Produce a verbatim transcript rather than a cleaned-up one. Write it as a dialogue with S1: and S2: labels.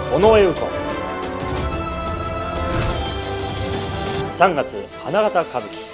S1: 尾上右近。さんがつ花形歌舞伎